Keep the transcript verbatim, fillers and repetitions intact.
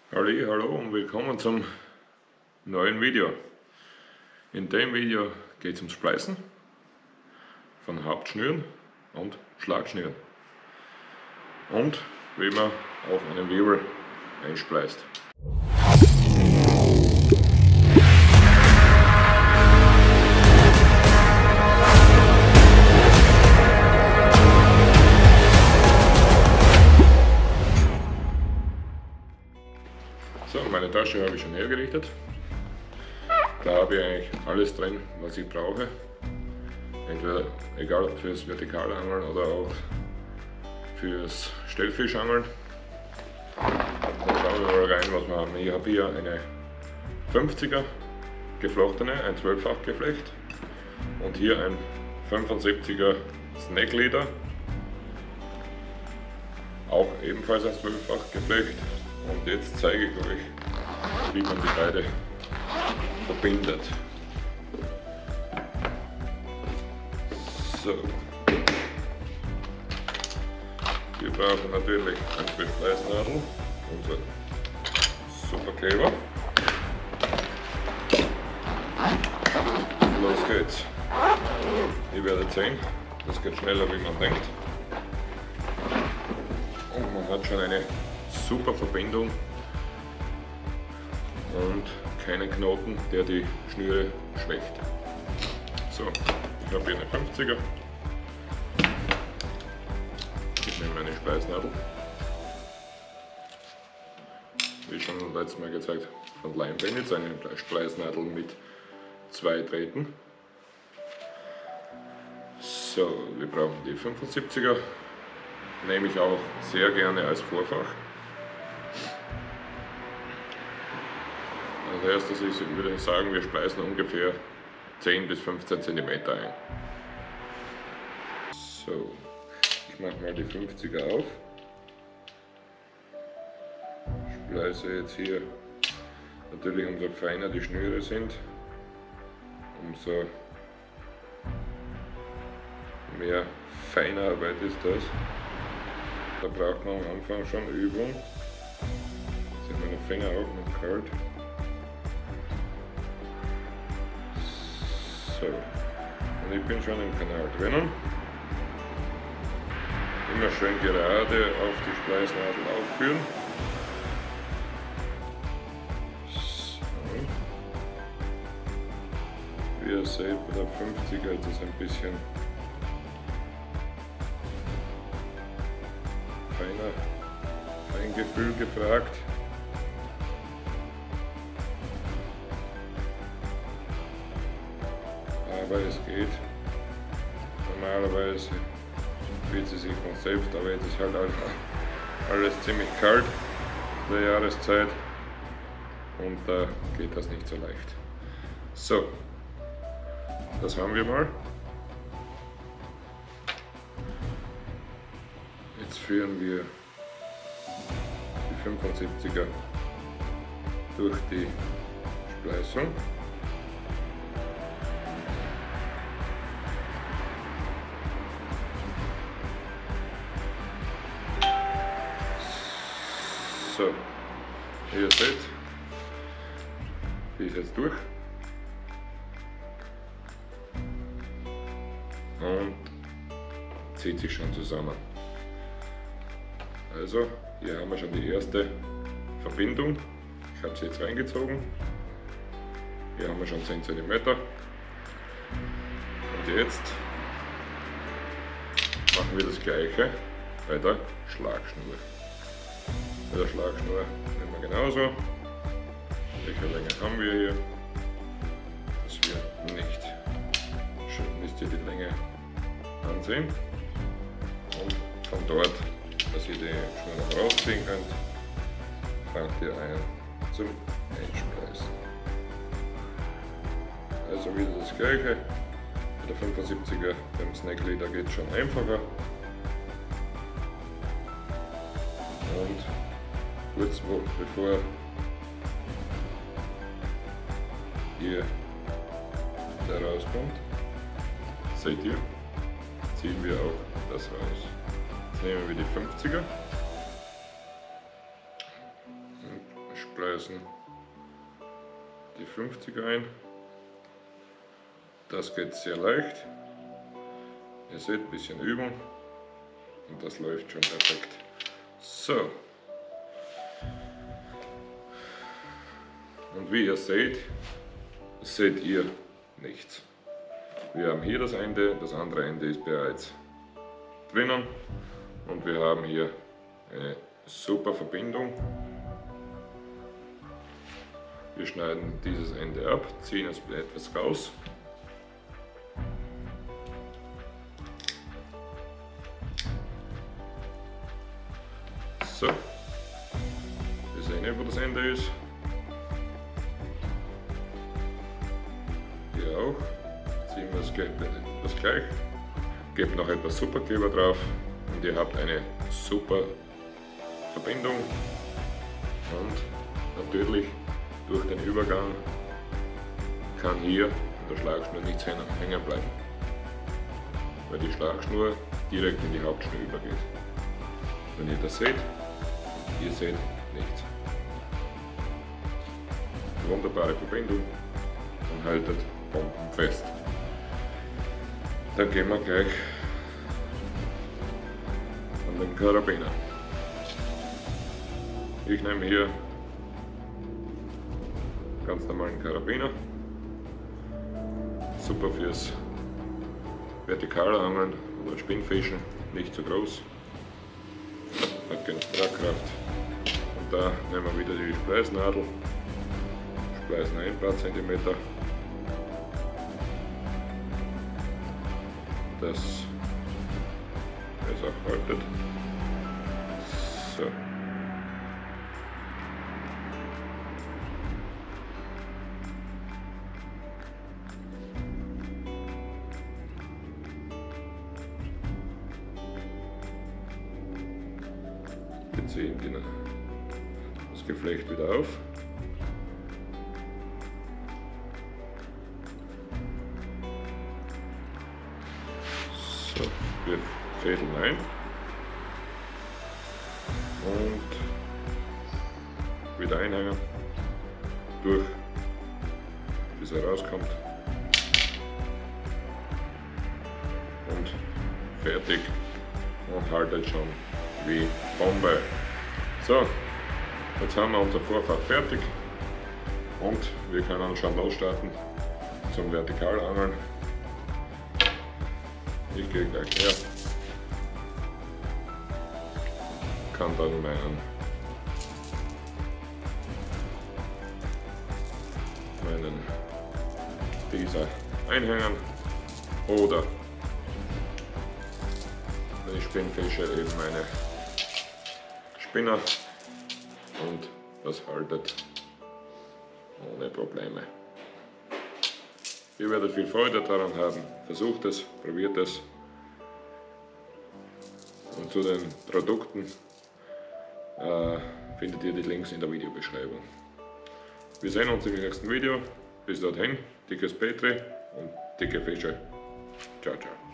Halli, hallo und willkommen zum neuen Video. In dem Video geht es ums Spleißen von Hauptschnüren und Schlagschnüren und wie man auf einen Wirbel einspleißt. So, meine Tasche habe ich schon hergerichtet. Da habe ich eigentlich alles drin, was ich brauche. Entweder egal fürs Vertikalangeln oder auch fürs Stellfischangeln. Dann schauen wir mal rein, was wir haben. Ich habe hier eine fünfziger geflochtene, ein zwölffach Geflecht und hier ein fünfundsiebziger Snake Leader, auch ebenfalls ein zwölffach Geflecht. Und jetzt zeige ich euch, wie man die beide verbindet. So. Wir brauchen natürlich eine Bespleißnadel, unser Superkleber. Los geht's. Ihr werdet sehen, das geht schneller wie man denkt. Und man hat schon eine super Verbindung und keinen Knoten, der die Schnüre schwächt. So, ich habe hier eine fünfziger. Ich nehme meine Spleißnadel. Wie schon letztes Mal gezeigt, von Lime Benitz, eine Spleißnadel mit zwei Drähten. So, wir brauchen die fünfundsiebziger. Nehme ich auch sehr gerne als Vorfach. Als erstes ist, ich würde sagen, wir spleißen ungefähr zehn bis fünfzehn Zentimeter ein. So, ich mache mal die fünfziger auf. Spleiße jetzt hier, natürlich umso feiner die Schnüre sind, umso mehr Feinarbeit ist das. Da braucht man am Anfang schon Übung. Jetzt sind meine Finger auch noch kalt. So, und ich bin schon im Kanal drinnen. Immer schön gerade auf die Spleißnadel aufführen. So. Wie ihr seht, bei der fünfziger ist es ein bisschen feiner Feingefühl gefragt. Aber es geht. Normalerweise fühlt sie sich von selbst, aber jetzt ist halt alles ziemlich kalt der Jahreszeit und da äh, geht das nicht so leicht. So, das haben wir mal. Jetzt führen wir die fünfundsiebziger durch die Spleißung. So, wie ihr seht, die ist jetzt durch und zieht sich schon zusammen. Also, hier haben wir schon die erste Verbindung. Ich habe sie jetzt reingezogen. Hier haben wir schon zehn Zentimeter. Und jetzt machen wir das gleiche bei der Schlagschnur. Bei der Schlagschnur nehmen wir genauso. Welche Länge haben wir hier? Dass wir nicht, schon müsst ihr die Länge ansehen. Und von dort, dass ihr die Schnur noch rausziehen könnt, fangt ihr ein zum Einspleißen. Also wieder das gleiche. Bei der fünfundsiebziger beim Snake Leader geht es schon einfacher. Und kurz bevor ihr da rauskommt, seht ihr, ziehen wir auch das raus. Jetzt nehmen wir die fünfziger spleißen die fünfzig ein. Das geht sehr leicht. Ihr seht, ein bisschen Übung und das läuft schon perfekt. So. Und wie ihr seht, seht ihr nichts. Wir haben hier das Ende, das andere Ende ist bereits drinnen und wir haben hier eine super Verbindung. Wir schneiden dieses Ende ab, ziehen es etwas raus. So, wir sehen hier, wo das Ende ist. Hier auch. Ziehen wir das, das gleich. Gebt noch etwas Superkleber drauf und ihr habt eine super Verbindung. Und natürlich durch den Übergang kann hier an der Schlagschnur nichts hängen bleiben, weil die Schlagschnur direkt in die Hauptschnur übergeht. Wenn ihr das seht, ihr seht nichts. Wunderbare Verbindung und haltet bombenfest. Dann gehen wir gleich an den Karabiner. Ich nehme hier ganz normalen Karabiner. Super fürs Vertikalangeln oder Spinnfischen, nicht zu groß. Hat genug Tragkraft. Und da nehmen wir wieder die Spleißnadel. Spleißen ein paar Zentimeter. Das es auch haltet. So. Wir ziehen das Geflecht wieder auf. So, wir fädeln ein und wieder einhängen, durch bis er rauskommt und fertig und haltet schon wie Bombe. So, jetzt haben wir unser Vorfach fertig und wir können schon losstarten zum Vertikalangeln. Ich gehe gleich her, kann dann meinen, meinen dieser einhängen oder wenn ich Spinnfische eben meine Spinner und das haltet ohne Probleme. Ihr werdet viel Freude daran haben. Versucht es, probiert es. Und zu den Produkten äh, findet ihr die Links in der Videobeschreibung. Wir sehen uns im nächsten Video. Bis dorthin, dickes Petri und dicke Fische. Ciao, ciao.